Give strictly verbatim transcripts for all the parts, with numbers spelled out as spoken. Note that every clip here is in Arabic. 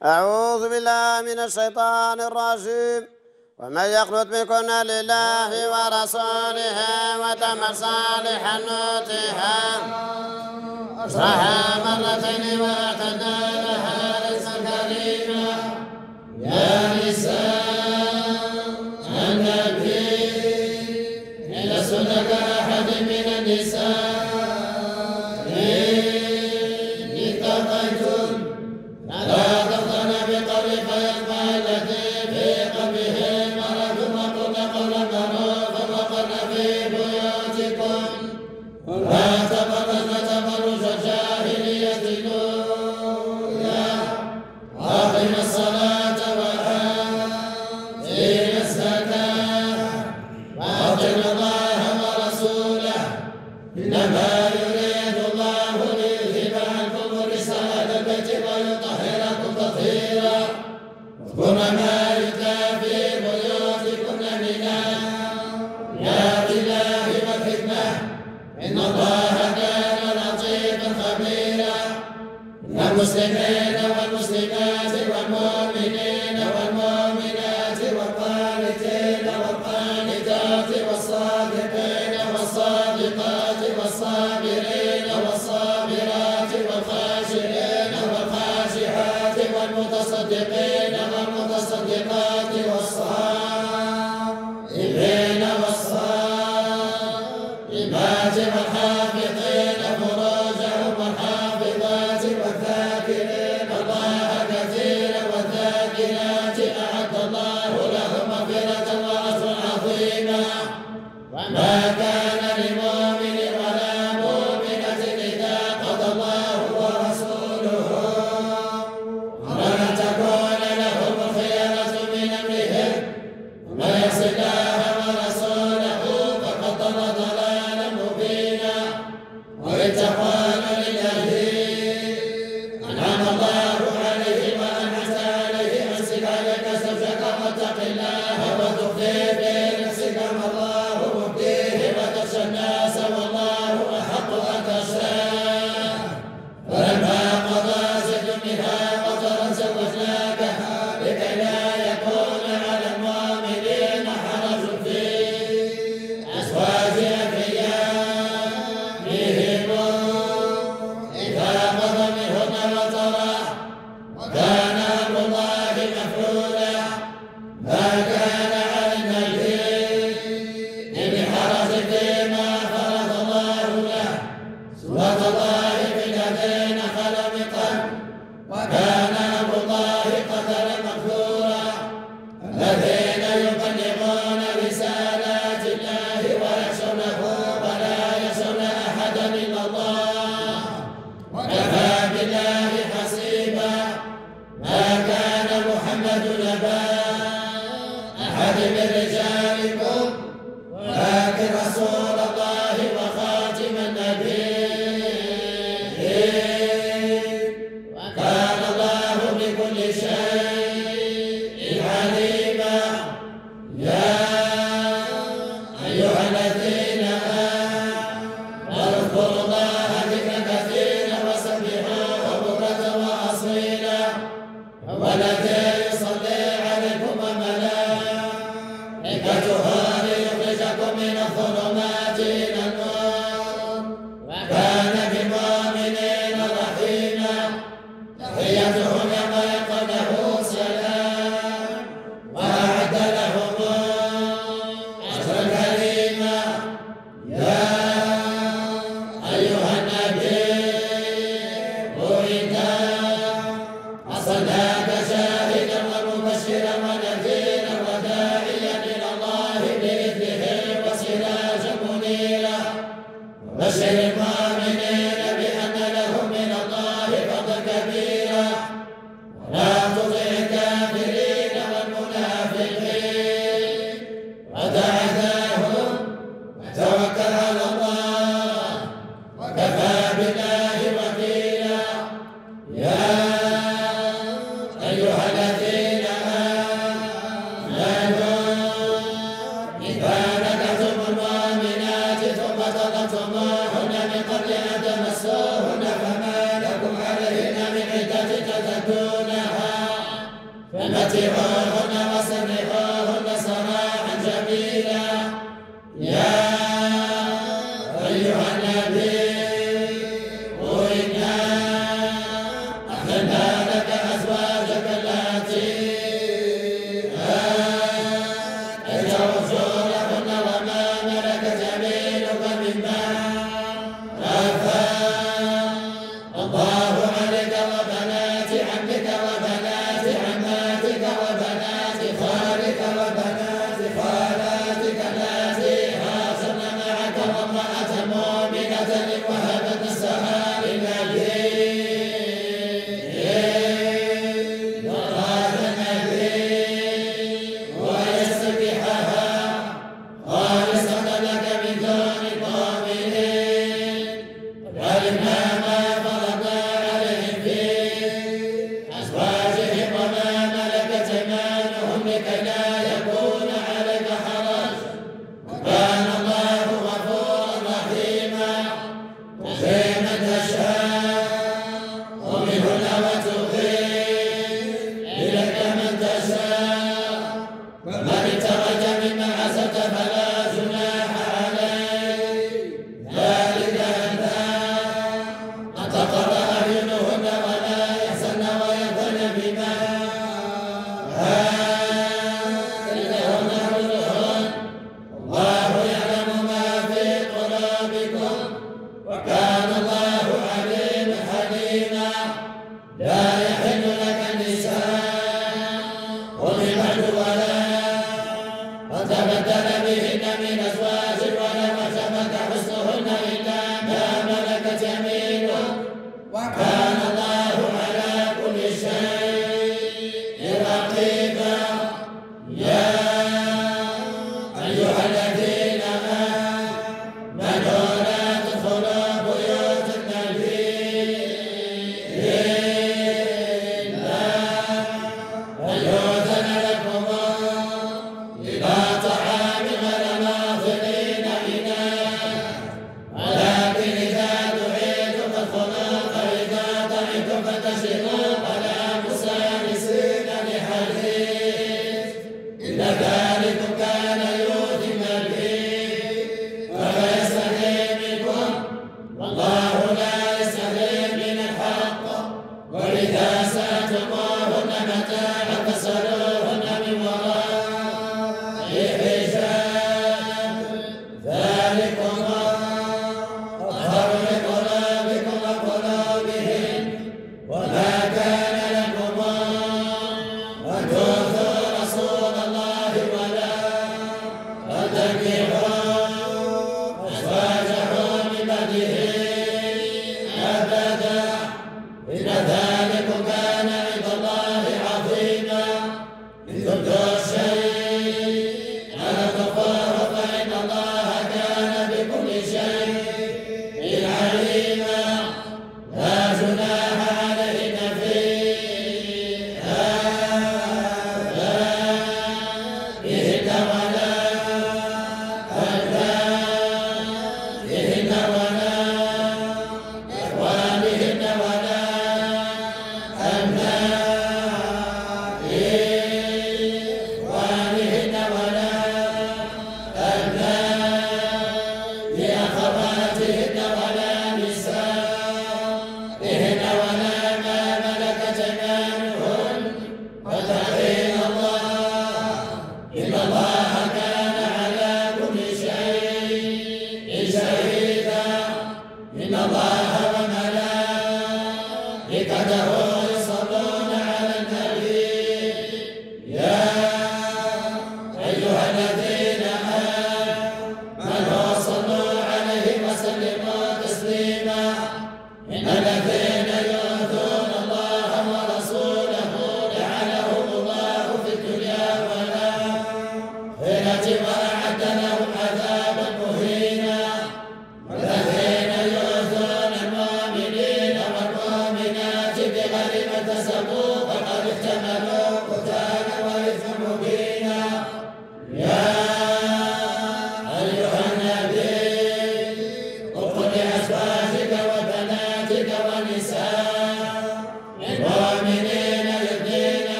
أعوذ بالله من الشيطان الرجيم. ومن يقنت منكن لله ورسوله وتعمل صالحا نؤتها أجرها مرتين واعتدنا لها رزقا كريما. يا نساء النبي لستن كأحد من النساء إن اتقيتن فلا تخضعن بالقول فيطمع الذي في قلبه مرض وقلن قولا معروفا وقرن في بيوتكن ولا تبرجن تبرج الجاهلية الأولى وأقمن الصلاة وآتين الزكاة وأطعن الله ورسوله إنما يريد الله ليذهب عنكم الرجس أهل البيت ويطهركم تطهيرا. واذكرن ما يتلى في بيوتكن من آيات الله والحكمة إن الله كان لطيفا خبيرا. إن المسلمين والمسلمات والمؤمنين والمؤمنات والقانتين والقانتات والصادقين والصادقات والصابرين والصابرات والخاشعين والخاشعات والمتصدقين والمتصدقات والصائمين والصائمات والحافظين فروجهم والحافظات والذاكرين الله كثيرا والذاكرات أعد الله لهم مغفرة وأجرا عظيما. وما كان لمؤمن ولا مؤمنة إذا قضى الله ورسوله أن تكون لهم الخيرة من أمرهم ومن يعص الله ورسوله فقد ضل ضلالا مبينا. وإذ تقول للذي أنعم الله عليه وأنعمت عليه أمسك عليك زوجك واتق الله وتخفي في نفسك ما الله مبديه وتخشى الناس والله أحق أن تخشاه. فلما قضى زيد منها وطرا زوجناكها لكي لا يكون على المؤمنين حرج في أزواج أدعيائهم إذا قضى منهن وطرا وكان أمر الله مفعولا. ما كان على النبي من حرج فيما فرض الله له سورة الله في الذين خلوا من قبل وكان أمر الله قدرا مقدورا. الذين يبلغون رسالات الله ويخشونه ولا يخشون أحدا إلا الله وكفى بالله حسيبا. ما كان محمد أبا أحد من رجالكم ولكن رسول الله وخاتم النبيين وكان الله بكل شيء عليما. يا أيها الذين آمنوا اذكروا الله ذكرا كثيرا وسبحوه بكرة وأصيلا. هو الذي يصلي عليكم وملائكته ليخرجكم من الظلمات إلى النور وكان بالمؤمنين رحيما. تحيتهم يوم يلقونه سلام وأعد لهم أجرا كريما. يا أيها النبي إذا أرسلناك شاهدا ومتعوهن وسرحوهن سراحا جميلا يا أيها النبي إنا أحللنا لك أزواجك التي آتيت أجورهن وما ملكت يمينك مما أفاء الله عليك وبنات عمك وبنات عماتك وبنات خالك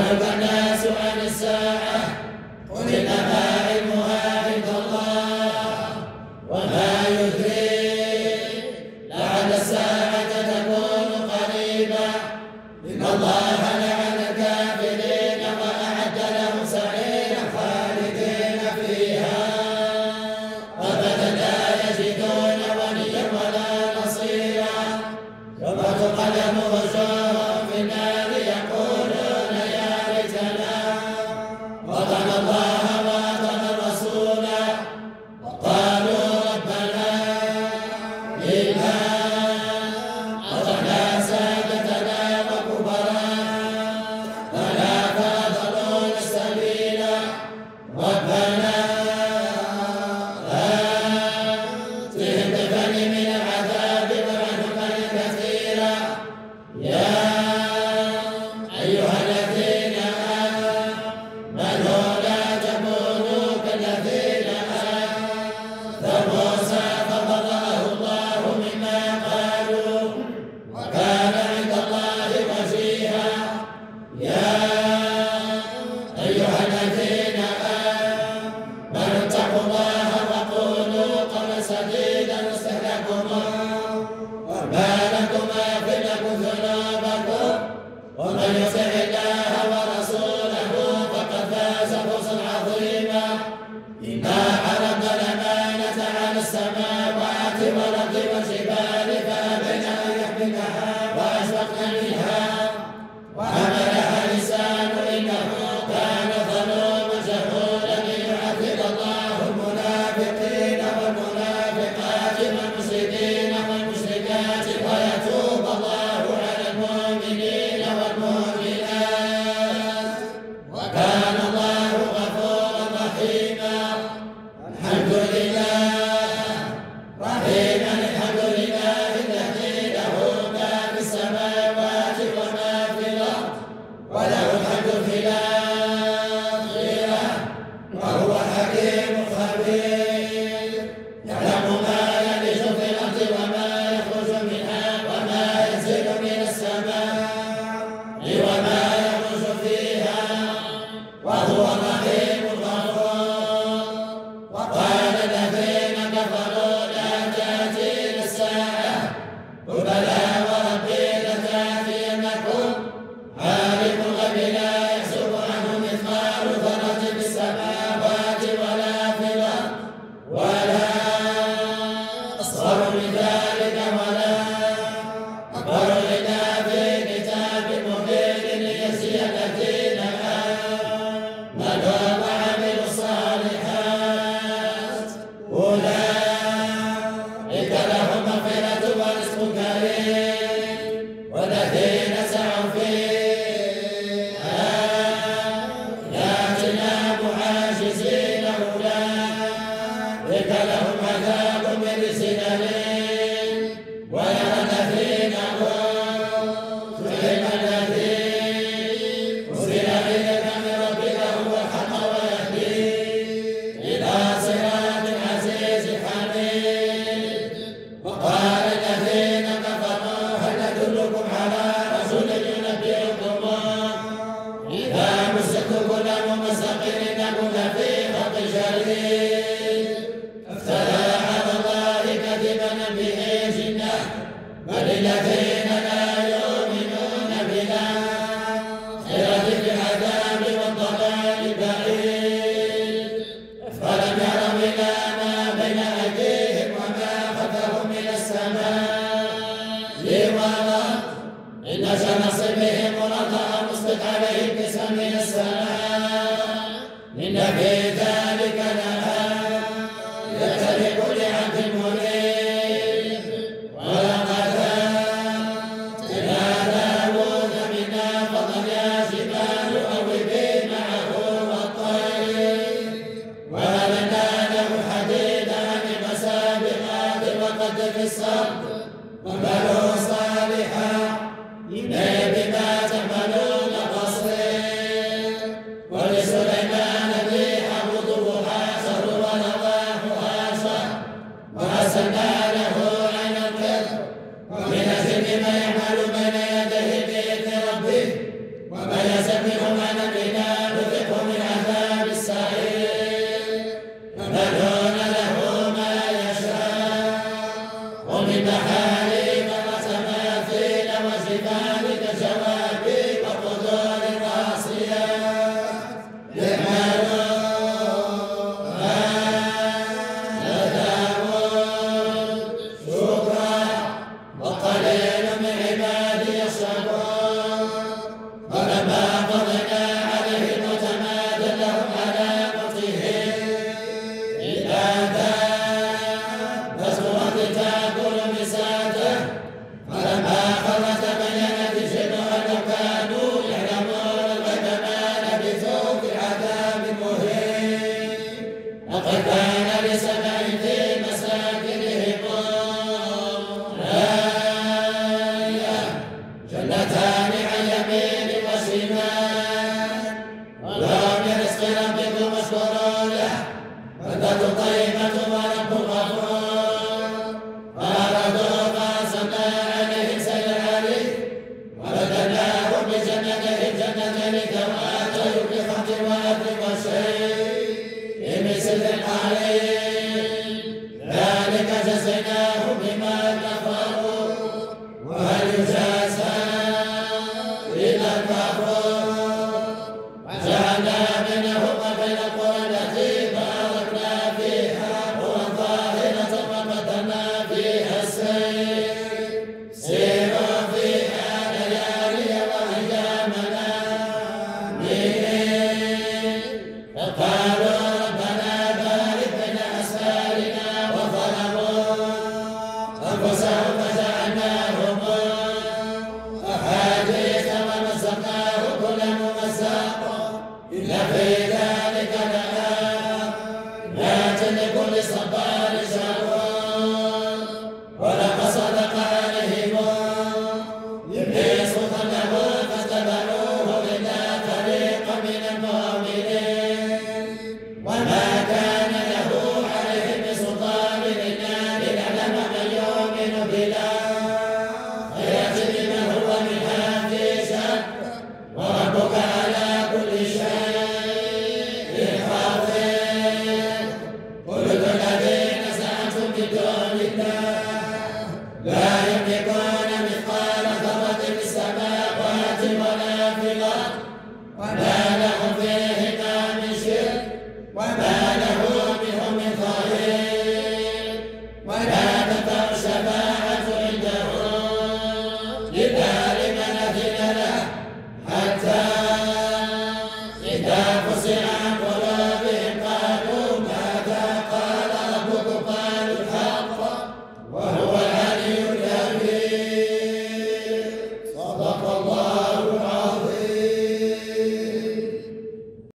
يسألك الناس عن الساعة قل إنما علمها عند الله وما يدريك لعل الساعة تكون قريبا إن الله لعن الكافرين وأعد لهم سعيرا خالدين فيها أبدا لا يجدون وليا ولا نصيرا يوم تقلب وجوههم في النار يقولون يا ليتنا أطعنا الله وأطعنا الرسول وقالوا ربنا إنا أطعنا سادتنا وكبراءنا فأضلونا السبيل ربنا آتهم ضعفين من العذاب وعنهم كثيرا يا أيها الذين آمنوا لا تكونوا كالذين آذوا موسى فبرأه الله مما قالوا وكان عند الله وجيها يا أيها الذين آمنوا اتقوا الله وقولوا قولا سديدا يصلح لكم أعمالكم ويغفر لكم ذنوبكم ومن يطع الله ورسوله فقد فاز فوزا عظيما إنا عرضنا الأمانة على السماوات والأرض والجبال فأبين أن يحملنها وأشفقن منها وحملها الإنسان إنه كان ظلوما جهولا ليعذب الله المنافقين والمنافقات والمشركين والمشركات ويتوب الله على المؤمنين والمؤمنات وكان الله غفورا رحيما الحمد لله رحيما الحمد لله الذي له ما في السماوات وما في الأرض وله الحمد في الآخرة وهو حكيم خبير يعلم ما يلج في الأرض وما يخرج منها وما ينزل من السماء وما يخرج فيها وهو الرحيم الغفور وقال الذين كفروا لا تأتينا الساعة قل بلى وربي لتأتينكم عالم الغيب لا يحسب عنه مثقال ذرة في السماوات ولا في الأرض ولا أصغر من ذلك ولا أكبر إلا في كتاب مبين ليجزي الذين آمنوا وعملوا الصالحات أولئك لهم مغفرة ورزق كريم والذين سعوا في آياتنا معاجزين أولئك لهم عذاب من رجز أليم ويرى الذين أوتوا العلم الذي أنزل إليك من ربك هو الحق ويهدي إلى صراط العزيز الحميد وقال الذين كفروا هل ندلكم على رجل ينبئكم إذا مسكتم كل ممزق إنكم لفي خلق جديد افترى على الله كذبا به جنة بل الذين لا يؤمنون بالآخرة في العذاب والضلال البعيد فلم يروا إلى ما بين أيديهم وما خلفهم من السماء والأرض إن نشأ نصب بهم الأرض أو نسقط عليهم كسفا من السماء إن في صدق عليه ذلك جزيناهم بما كفروا وهل يجازى إلا الكفور وجعلنا بينهم وبين القرى التي باركنا فيها قرى ظاهرة وقدرنا فيها السير سيروا فيها ليالي وأيامنا آمين وقالوا ربنا بارك بين أسفارنا وظلموا أنفسهم فجعلناهم أحاديث ومزقناهم كل ممزق إن في